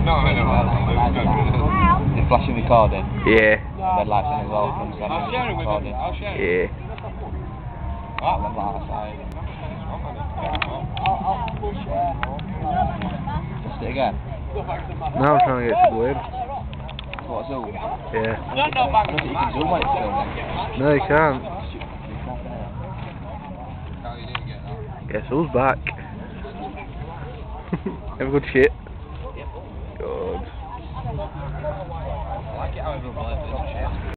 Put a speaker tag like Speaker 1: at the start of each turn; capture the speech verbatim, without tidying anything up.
Speaker 1: No, I know.
Speaker 2: Is flashing recording?
Speaker 3: Yeah.
Speaker 2: Red lights on as well. From seven
Speaker 1: I'll share it with
Speaker 2: recording.
Speaker 1: him. I'll share it.
Speaker 3: Yeah.
Speaker 2: That one outside. Just it again.
Speaker 3: Now I'm trying to get to win.
Speaker 2: What, zoom?
Speaker 3: Yeah.
Speaker 2: I don't think you can zoom when it's filming.
Speaker 3: No, you can't.
Speaker 1: Oh, you didn't get that.
Speaker 3: Guess who's back? Have a good shit. Good.
Speaker 1: I like it how everyone plays this shit.